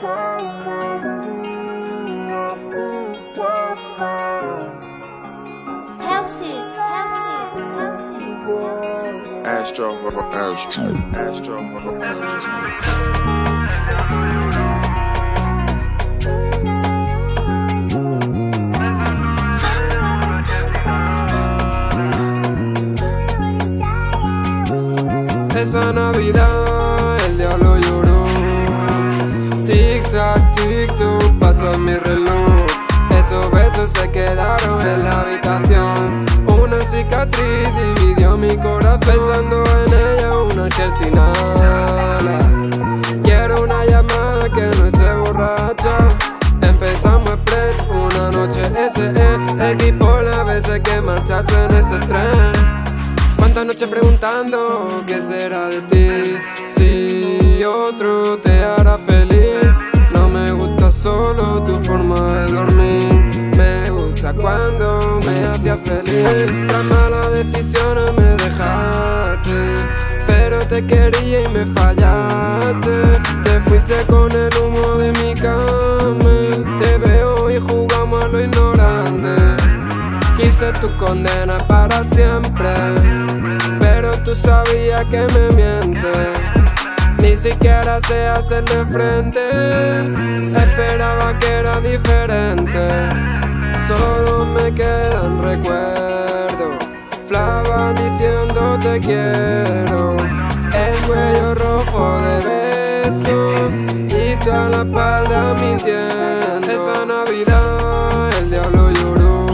Esa Navidad el diablo lloró. Tic-tac, tic-toc, pasa mi reloj. Esos besos se quedaron en la habitación. Una cicatriz dividió mi corazón. Pensando en ella, una que sin ala. Quiero una llamada que no esté borracha. Empezamos express, una noche SE. Equipo las veces que marchaste en ese tren. Cuántas noches preguntando qué será de ti, si otro te hará feliz. No me gusta solo tu forma de dormir, me gusta cuando me hacías feliz. Tras malas decisiones me dejaste, pero te quería y me fallaste. Te fuiste con el humo de mi cama. Te veo y jugamos a lo ignorante. Quise tu condena para siempre, pero tú sabías que me mientes. Ni siquiera sé hacerle frente. Esperaba que era diferente. Solo me quedan recuerdos, flava diciendo te quiero. El cuello rojo de besos y toda la espalda mintiendo. Esa Navidad el diablo lloró.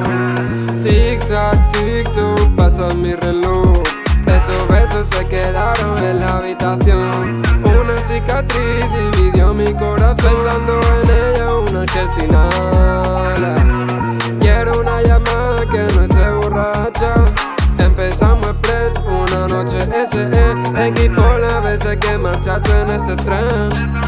Tic-tac, tic-toc, pasa mi reloj. Esos besos se quedaron en la habitación. Una cicatriz dividió mi corazón. Pensando en ella, una que sin ala. Quiero una llamada que no esté borracha. Empezamos express, una noche SE. Equipo las veces que marchaste en ese tren.